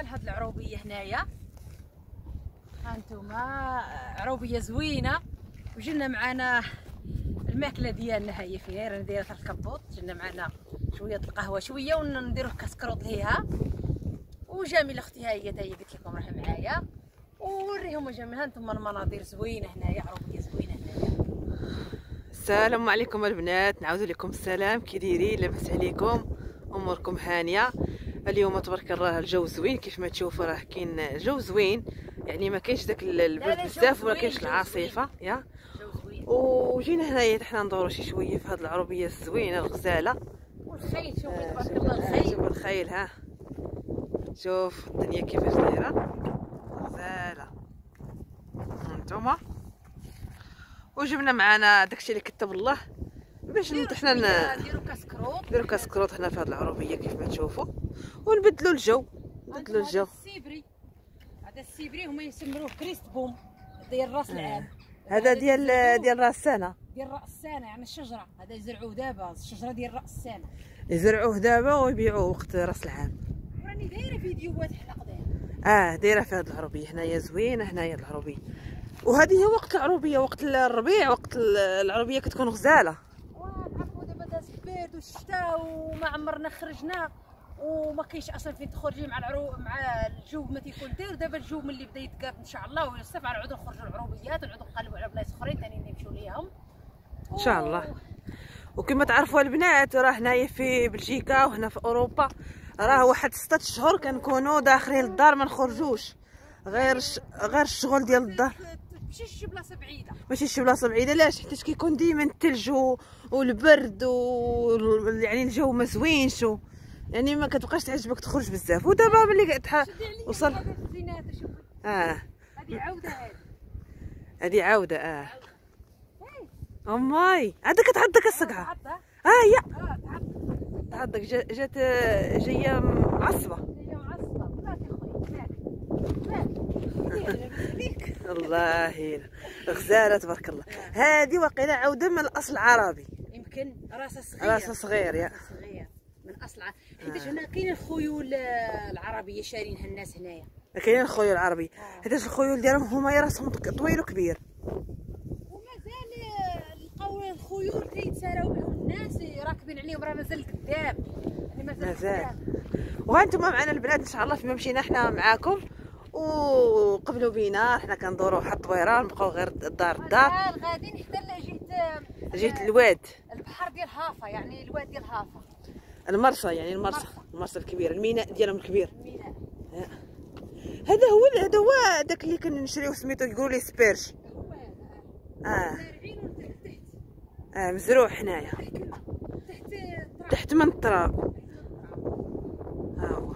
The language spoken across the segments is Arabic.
هنايا لهاد العروبيه هنايا. ها انتوما عروبيه زوينه، وجينا معنا الماكله ديالنا هي فيها، رانا دايره الكبوط. جينا معنا شويه القهوه شويه ونديروا كاسكروط ليها. وجميله اختي ها هي قلت لكم راها معايا، ووريهم جميل. ها انتم المناظر زوينه هنايا، عروبيه زوينه هنايا. السلام عليكم البنات، نعاود لكم السلام. كي دايرين؟ لاباس عليكم؟ اموركم هانيه؟ اليوم تبارك الله الجو زوين، كيف ما تشوفوا راه كاين الجو زوين، يعني ما كاينش داك البرد بزاف ولا كاينش العاصفه يا. وجينا هنايا حنا ندوروا شي شويه في هذه العربيه الزوينه الغزاله. والخيل شوفي تبارك الله الخيل. شوفوا الخيل، ها شوف الدنيا كيفاش دايره غزاله هانتوما. وجبنا معنا داكشي اللي كتب الله باش حنا نديرو كاسكروط هنا في هذه العربيه كيف ما تشوفوا، ونبدلوا الجو. هذا السيبري هما يسمروه كريست بوم ديال راس العام. هذا ديال راس السنه، ديال راس السنه يعني الشجره. هذا يزرعوه دابا، الشجره ديال راس السنه يزرعوه دابا ويبيعوه وقت راس العام. راني دايره فيديوهات حلق دايره. دايره في هذه العربيه هنايا زوينه هنايا العربيه. وهذه هي وقت العربيه، وقت الربيع، وقت العربيه كتكون غزاله. وعرفوا دابا داز البرد والشتاء وما عمرنا خرجنا وما كاينش اصلا فين تخرجي مع الجو ما تيكون داير. دابا الجو ملي بدا يتقاد ان شاء الله ويصيف غنعاودو نخرجوا العروبيات ونعاودو نقلبوا على بلايص اخرين ثاني نمشيو ليهم ان شاء الله. وكما تعرفوا البنات راه هنايا في بلجيكا وهنا في اوروبا راه واحد 6 اشهر كنكونوا داخلين للدار ما نخرجوش، غير الشغل ديال الدار. ماشي شي بلاصه بعيده، ماشي شي بلاصه بعيده. علاش؟ حيت كيكون ديما الثلج والبرد يعني الجو ما زوينش، يعني ما كتبقاش تعجبك تخرج بزاف. ودابا ملي وصل هذه عاوده اماي عاد كتعضك الصقعه. يا تعضك جات جايه معصبه. الله غزاله تبارك الله. هذه واقيلا عوده من الاصل العربي، يمكن راسها صغير يا من اصل حيت هنا كاين الخيول العربيه شارينها الناس هنايا. كاين الخيول العربي حيت الخيول ديالهم هما راسهم طويل وكبير. ومازال لقاو الخيول كيتساراو بهم الناس راكبين عليهم، راه مازال قدام يعني مازال. وهانتوما معنا البنات ان شاء الله فيما مشينا حنا معاكم وقبلوا بينا. حنا كندوروا واحد الطويره نبقاو غير الدار غاديين حتى جهه الواد البحر ديال هافا، يعني الواد ديال هافا، المرسى، يعني المرسى الكبير، الميناء ديالهم الكبير. هذا هو داك اللي كنشريوه سميتو يقولوا ليه سبيرش. مزروع حنايا تحت من التراب. ها هو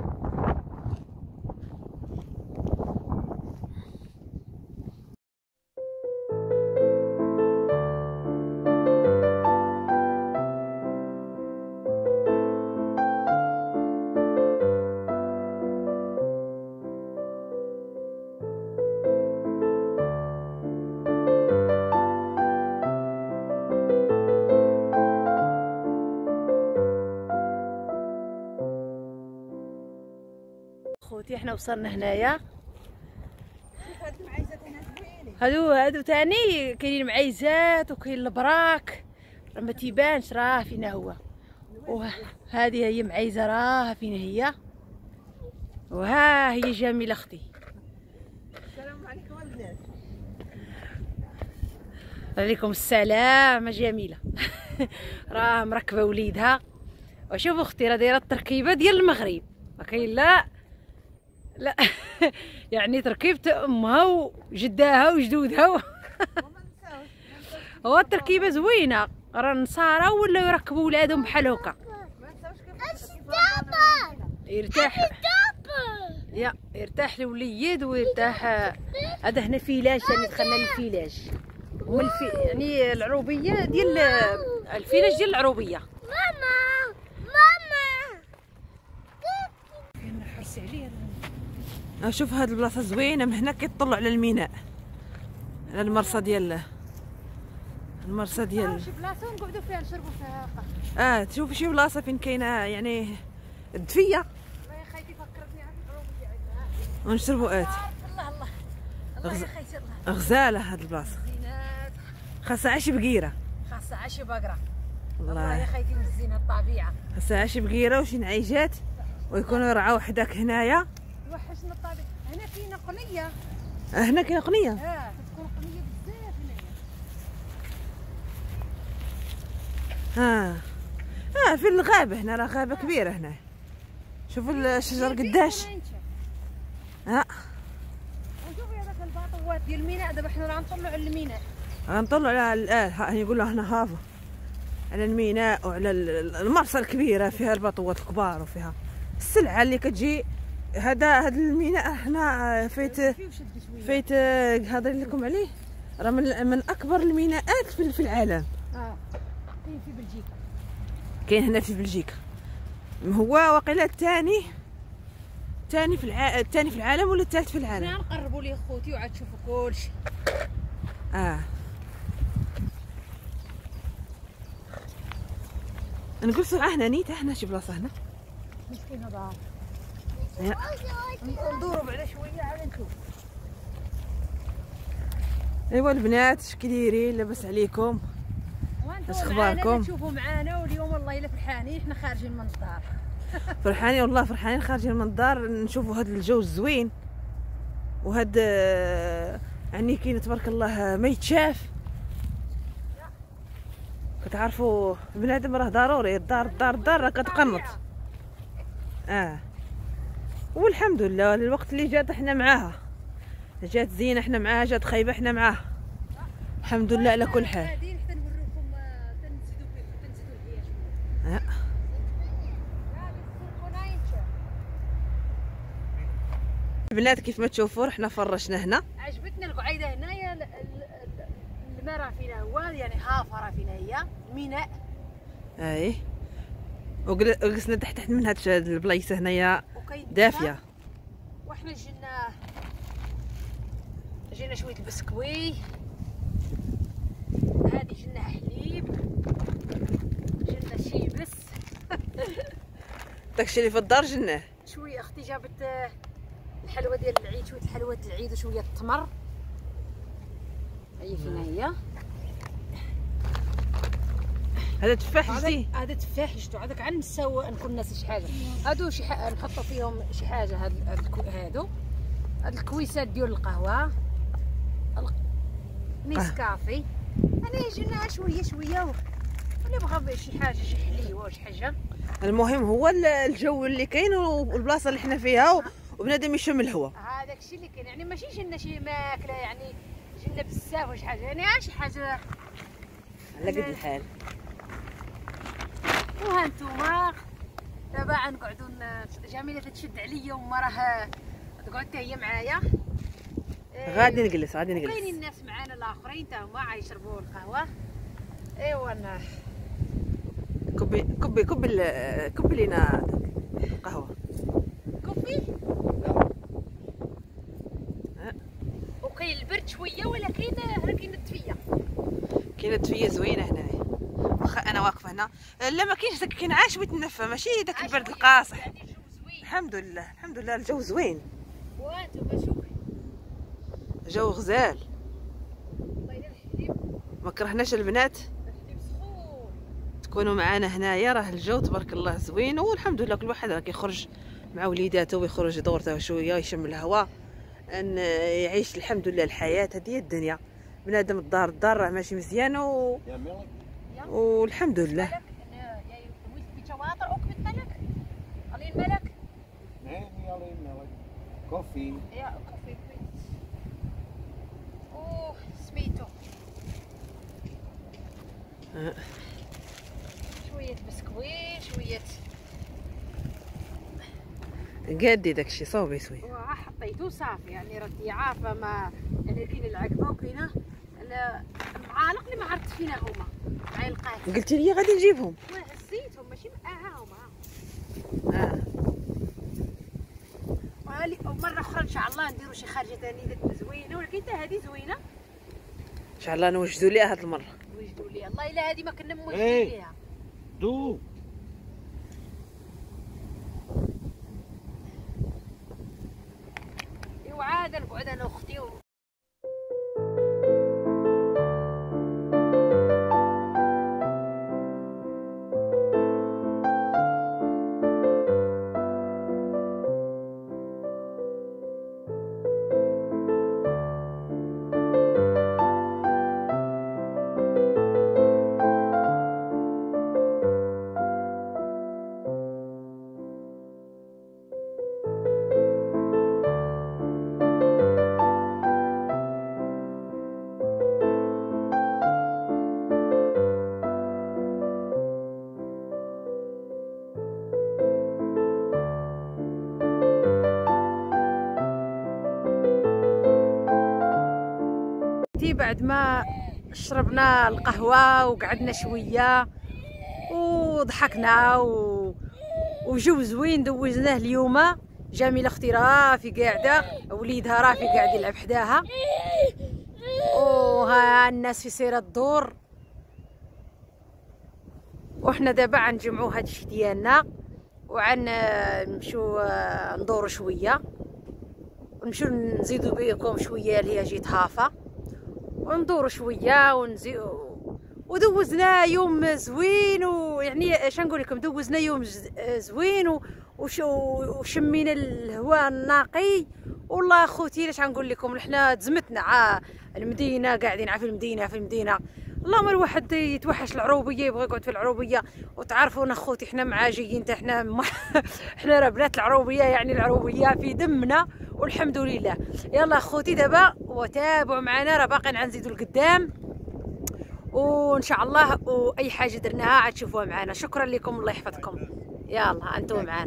خوتي. حنا وصلنا هنايا. هادو ثاني كاينين معيزات وكاين البراك، راه ما تيبانش راه فينا هو. وهذه هي معيزه راه فين هي. وها هي جميله اختي. السلام عليكم البنات. وعليكم السلام جميله. راه مركبه وليدها. وشوفوا اختي راه دايره التركيبه ديال المغرب، ما كاين لا يعني تركيبة امها وجداها وجدودها. هو التركيبه زوينه، راه نصارى ولاو يركبوا ولادهم بحال هكا. يرتاح الوليد ويرتاح. هذا هنا فيلاج ثاني، دخلنا للفيلاج. يعني العروبيه ديال الفيلاج ديال العروبيه. ماما فين نحرس عليه. شوف هاد البلاصه زوينه، من هنا كيطلعوا على الميناء، على المرسى ديال شي بلاصه ونقعدوا فيها نشربوا فيها قهوه. تشوفي شي بلاصه فين كاينه يعني الدفيه. والله يا خايتي فكرتني عاد العروبيه ونشربوا اتاي. الله الله الله يا خيتي الله. غزاله هاد البلاصه، زينات خاصها عشي بقيره. خاصها عشي بقره. الله والله يا خيتي مزينه الطبيعه. خاصها عشي بقيره وشي نعيجات ويكونوا يرعاو حداك هنايا. وحشنا الطبيعه. هنا كاينه قنيه. هنا كاينه قنيه. كتكون قنيه بزاف ها هنايا. في الغابه هنا، راه غابه كبيره هنا. شوفوا الشجر قداش. ها وشوفي هذاك الباطوات ديال الميناء. دابا حنا راه نطلعوا على الميناء. غنطلعوا على يقولوا هنا هافا على الميناء وعلى المرسى الكبيره فيها الباطوات الكبار وفيها السلعه اللي كتجي. هذا الميناء هنا فايت هضر لكم عليه، راه من اكبر الميناءات في العالم. كاين في بلجيكا. كاين هنا في بلجيكا. هو واقيلا الثاني الثاني في العالم ولا الثالث في العالم. حنا نقربوا ليه خوتي وعاد تشوفوا كلشي. نجلسوا هنا نيت هنا شي بلاصه هنا. مسكين هذا. ندوروا بعدا شويه عاد نشوف. ايوا البنات اش كدايرين؟ لاباس عليكم؟ اش اخباركم؟ تشوفوا معانا واليوم والله الا فرحانين. حنا خارجين من الدار. فرحانين والله فرحانين خارجين من الدار نشوفوا هذا الجو الزوين وهاد يعني كاين تبارك الله ما يتشاف. كتعرفوا بنادم راه ضروري الدار راه كتقنط. والحمد لله الوقت اللي جات احنا معاها، جات زينه احنا معاها، جات خايبه احنا معاها. الحمد لله على كل حال. غاديين حتى نوريكم تنزيدوا الحياه شويه. البنات كيف ما تشوفوا حنا فرشنا هنا. عجبتنا القعيده هنايا. الماء راه فينا هو يعني هافه راه فينا هي الميناء. وجلسنا تحت من هاد البلايصه هنايا دافيه. وحنا جينا شويه البسكوي. هادي جينا حليب. جينا شيبس. داكشي اللي في الدار جناه. شويه اختي جابت الحلوى ديال العيد، شويه الحلوى ديال العيد وشويه التمر. هي فينا هي. هذا تفاح جديد. هذا تفاح جدو. هذاك عن نساو نكون ناس شي حاجه. هادو نحطوا فيهم شي حاجه. هادو الكويسات ديال القهوه نيسكافي. انا جينا شويه اللي بغى شي حاجه شي حليوه شي حاجه. المهم هو الجو اللي كاين والبلاصه اللي حنا فيها وبنادم يشم الهواء. هذاك الشيء اللي كاين. يعني ماشي جينا شي ماكله يعني جينا بزاف ولا شي حاجه، يعني شي حاجه على قد الحال. وها نتوما دابا غنقعدوا. جميله تشد عليا وما راه تقعد حتى هي معايا. غادي نجلس. كاينين الناس معانا الاخرين حتى هما غيشربوا القهوه. ايوا انا كبي لينا القهوه. كوفي. وكاين البرد شويه ولكن كاين الدفيه. كاينه الدفيه زوينه هنايا. واخا انا واقفه هنا لا ما كاينش داك كينعاش ويتنفى، ماشي داك البرد القاصح. يعني الجو زوين. الحمد لله الجو زوين. وانتم شوفي جو غزال. والله الا الحليب ما كرهناش البنات الحليب سخون. تكونوا معنا هنايا. راه الجو تبارك الله زوين والحمد لله. كل واحد راه كيخرج مع وليداته ويخرج دورته شويه يشم الهواء ان يعيش الحمد لله الحياه. هذه هي الدنيا. بنادم الدار راه ماشي مزيان والحمد لله. كوفي. يا كوفي اوه سميتو. شويه بسكويت شويه قادي داكشي صوبي سوي. حطيتو صافي. يعني راكي عارفه ما يعني كاين العقبه وكاينه المعالق اللي ما عرفت فينا هما معلقات. قلتي لي غادي نجيبهم. هزيتهم ماشي معاهم. ومره اخرى ان شاء الله نديروا شي خارجه ثانيه زوينه. ولكن حتى هذه زوينه ان شاء الله نوجدوا ليها هاد المره. وجدوا ليها الله الا هذه ما كنا موجدين ليها. دو بعدا نقعد انا واختي بعد ما شربنا القهوة وقعدنا شوية وضحكنا وجو زوين دوزناه اليوم. جميلة اختي رافي قاعدة، وليدها رافي قاعد يلعب حداها، وها الناس في سيرة الدور، وحنا دابا عنجمعو هاد الشي ديالنا وعن نمشيو ندورو شوية ونمشيو نزيدو بكم شوية اللي هي جيت هافا وندورو شويه ودوزنا يوم زوين، ويعني اش نقول لكم دوزنا يوم زوين وشمينا الهواء النقي. والله اخوتي لاش نقول لكم، حنا تزمتنا المدينه، قاعدين في المدينه. اللهم الواحد يتوحش العروبيه، يبغى يقعد في العروبيه. وتعرفون اخوتي حنا مع جايين حنا حنا راه بنات العروبيه، يعني العروبيه في دمنا والحمد لله. يلا اخوتي دابا وتابعوا معنا، راه باقي نزيدوا لقدام وان شاء الله، واي حاجه درناها عاد تشوفوها معنا. شكرا لكم، الله يحفظكم. يلا انتم معنا.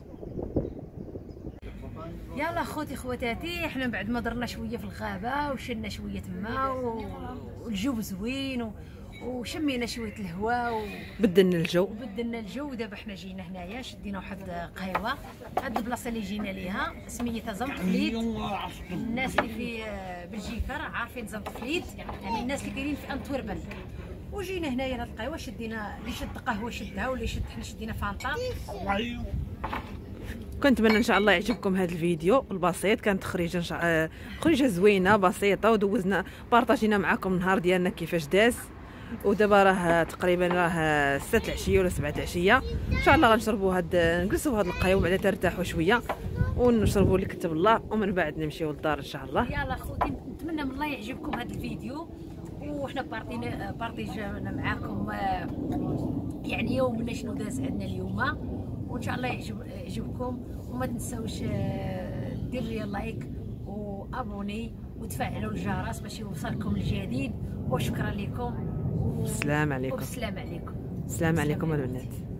يلا اخوتي خواتاتي، احنا بعد ما درنا شويه في الغابه وشلنا شويه تما والجو زوين وشمينا شويه الهواء بدلنا الجو. دابا حنا جينا هنايا شدينا واحد قهوه. هاد البلاصه اللي جينا ليها سميتها زنطفليت. الناس اللي في بلجيكا راه عارفين زنطفليت، يعني الناس اللي كاينين في انتوربن. وجينا هنايا لهاد القهوه، شدينا اللي شد قهوه شدها، واللي شد حنا شدينا فانطا. كنتمنى ان شاء الله يعجبكم هذا الفيديو البسيط. كانت خريجه زوينه بسيطه، ودوزنا بارطاجينا معكم النهار ديالنا كيفاش داز. ودابا راه تقريبا 6 العشيه ولا 7 العشيه. ان شاء الله غنشربوا نجلسوا هاد القهوه بعدا ترتاحوا شويه ونشربوا اللي كتب الله، ومن بعد نمشيو للدار ان شاء الله. يلا اخوتي نتمنى من الله يعجبكم هذا الفيديو، وحنا بارطيجنا معاكم يعني يومنا شنو داز عندنا اليوم، وان شاء الله يعجبكم. وما تنساوش ديروا لي لايك وابوني وتفعلوا الجرس باش يوصلكم الجديد. وشكرا لكم السلام عليكم. السلام عليكم. السلام عليكم البنات.